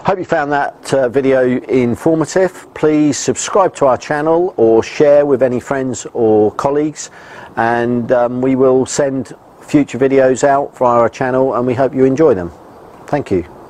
Hope you found that video informative. Please subscribe to our channel or share with any friends or colleagues, and we will send future videos out via our channel, and we hope you enjoy them. Thank you.